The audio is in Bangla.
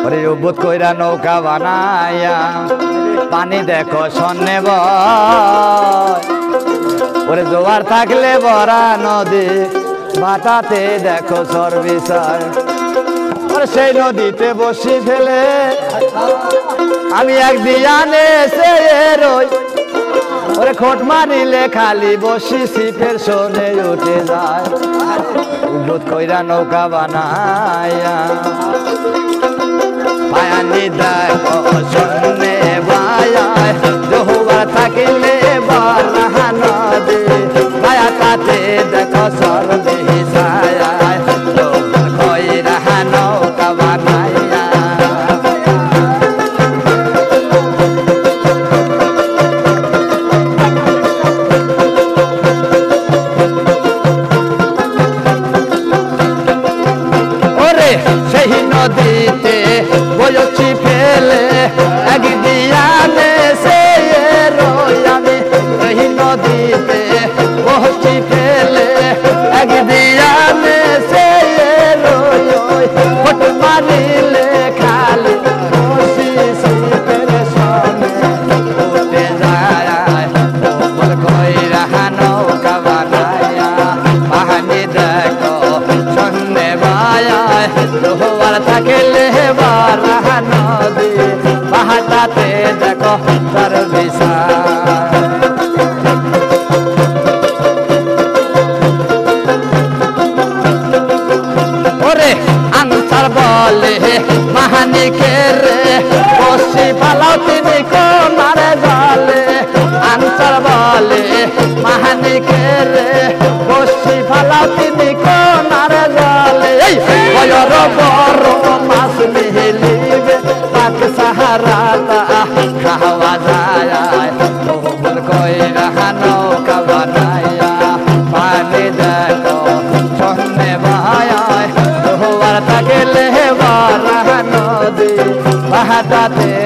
ওরে উবুত কইরা নৌকা বানাইয়া পানি দেখো সন্নে ওরে জোয়ার থাকলে ভরা নদী বাটাতে দেখো সর্বিসার ওরে সেই নদীতে বসি ফেলে আমি এক দিয়ানে সে রই ওরে খোট মারিলে খালি বসি সিপের শোনে উঠে যায় উবুত কইরা নৌকা বানাইয়া পায়ানি দেখো সন্নে বায়ায় জোয়ার থাকলে ভরা নদী বাটাতে দেখো সর্বিসার সেই নদীতে বয়সি ফেলে এক দিয়ানে সে রই আমি সেই নদীতে বয়সি ফেলে এক দিয়ানে সে রই ফট মারিলে খালি বসি সিপের সনে উঠে যায় বল কইরা নৌকা বানাইয়া পানি দেখো সন্নে বায়ায় জোয়ার থাকলে ভরা নদী বাটাতে দেখো সর্বিসার ওরে আনসার বলে মাহানিকের বসি পালাও তিনি কোনারে জলে আনসার বলে মাহানিকের বসি পালাও তিনি কোনারে জলে বয়র বড় মাছ মিলিবে পাক সাহারাতা খাওয়া যায় বল কইরা নৌকা বানাইয়া পানি দেখো সন্নে বায়ায় জোয়ার থাকলে ভরা নদী বাটাতে